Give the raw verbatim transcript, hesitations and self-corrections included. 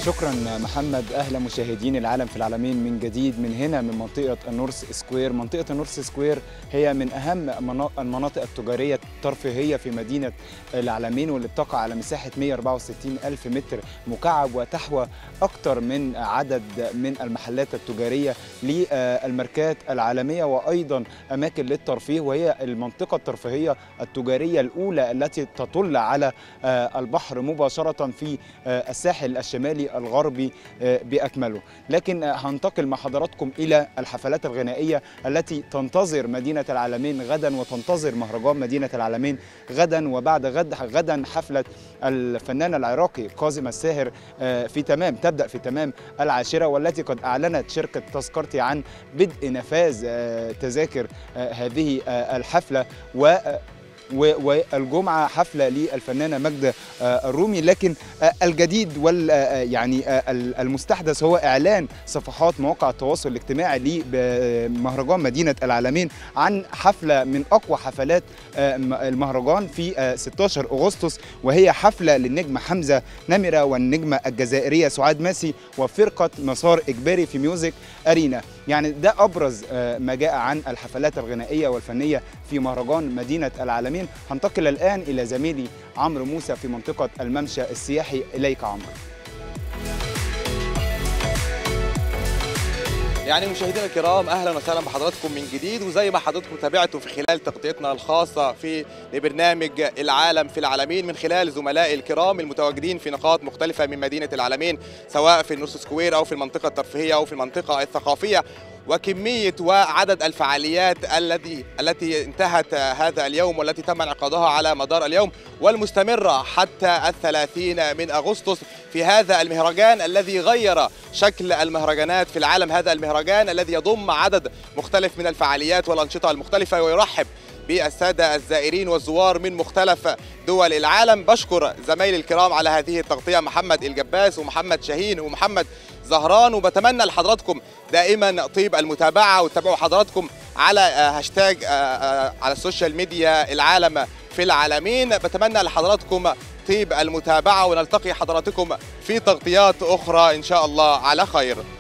شكرا محمد. اهلا مشاهدين العالم في العالمين من جديد من هنا من منطقه النورث سكوير. منطقه النورث سكوير هي من اهم المناطق التجاريه الترفيهيه في مدينه العالمين، واللي بتقع على مساحه مئة وأربعة وستين ألف متر مكعب، وتحوى اكثر من عدد من المحلات التجاريه للماركات العالميه وايضا اماكن للترفيه، وهي المنطقه الترفيهيه التجاريه الاولى التي تطل على البحر مباشره في الساحل الشمالي الغربي بأكمله. لكن هنتقل مع حضراتكم إلى الحفلات الغنائية التي تنتظر مدينة العالمين غدا، وتنتظر مهرجان مدينة العالمين غدا وبعد غد. غدا حفلة الفنان العراقي كاظم الساهر في تمام تبدأ في تمام العاشرة، والتي قد أعلنت شركة تذكرتي عن بدء نفاذ تذاكر هذه الحفلة. و والجمعه حفله للفنانه ماجدة الرومي. لكن الجديد وال يعني المستحدث هو اعلان صفحات مواقع التواصل الاجتماعي لمهرجان مدينه العالمين عن حفله من اقوى حفلات المهرجان في ستة عشر أغسطس، وهي حفله للنجم حمزه نمره والنجمه الجزائريه سعاد ماسي وفرقه مسار اجباري في ميوزك ارينا. يعني ده ابرز ما جاء عن الحفلات الغنائيه والفنيه في مهرجان مدينه العالمين. هنتقل الآن إلى زميلي عمرو موسى في منطقة الممشى السياحي. إليك عمرو. يعني مشاهدينا الكرام، اهلا وسهلا بحضراتكم من جديد. وزي ما حضراتكم تابعتوا في خلال تغطيتنا الخاصه في لبرنامج العالم في العالمين من خلال زملائي الكرام المتواجدين في نقاط مختلفه من مدينه العالمين، سواء في النورث سكوير او في المنطقه الترفيهيه او في المنطقه الثقافيه، وكميه وعدد الفعاليات التي التي انتهت هذا اليوم والتي تم انعقادها على مدار اليوم والمستمره حتى الثلاثين من اغسطس في هذا المهرجان الذي غير شكل المهرجانات في العالم. هذا المهرجان الذي يضم عدد مختلف من الفعاليات والانشطه المختلفه ويرحب بالساده الزائرين والزوار من مختلف دول العالم. بشكر زمايلي الكرام على هذه التغطيه، محمد الجباس ومحمد شاهين ومحمد زهران، وبتمنى لحضراتكم دائما طيب المتابعه، وتتابعوا حضراتكم على هاشتاج على السوشيال ميديا العالم في العالمين. بتمنى لحضراتكم طيب المتابعه، ونلتقي حضراتكم في تغطيات اخرى ان شاء الله على خير.